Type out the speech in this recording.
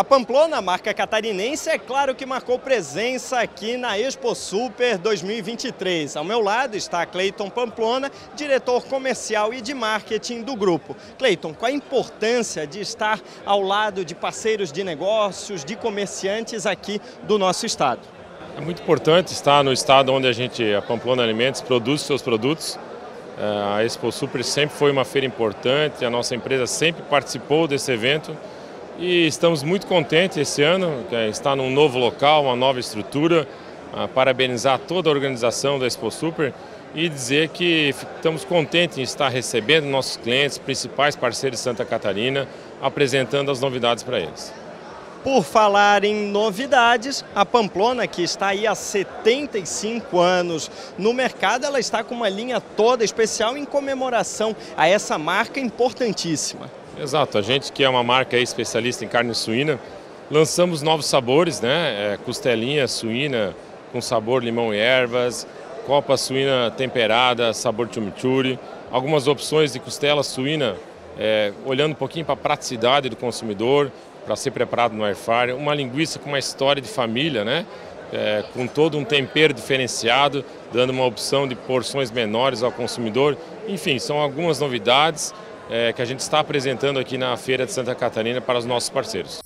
A Pamplona, marca catarinense, é claro que marcou presença aqui na Expo Super 2023. Ao meu lado está Cleiton Pamplona, diretor comercial e de marketing do grupo. Cleiton, qual a importância de estar ao lado de parceiros de negócios, de comerciantes aqui do nosso estado? É muito importante estar no estado onde a Pamplona Alimentos, produz seus produtos. A Expo Super sempre foi uma feira importante, a nossa empresa sempre participou desse evento. E estamos muito contentes esse ano, estar num novo local, uma nova estrutura, parabenizar toda a organização da Expo Super e dizer que estamos contentes em estar recebendo nossos clientes, principais parceiros de Santa Catarina, apresentando as novidades para eles. Por falar em novidades, a Pamplona, que está aí há 75 anos no mercado, ela está com uma linha toda especial em comemoração a essa marca importantíssima. Exato, a gente que é uma marca especialista em carne suína, lançamos novos sabores, né? Costelinha suína com sabor limão e ervas, copa suína temperada, sabor chimichurri, algumas opções de costela suína, olhando um pouquinho para a praticidade do consumidor, para ser preparado no air fryer, uma linguiça com uma história de família, né? Com todo um tempero diferenciado, dando uma opção de porções menores ao consumidor. Enfim, são algumas novidades que a gente está apresentando aqui na Feira de Santa Catarina para os nossos parceiros.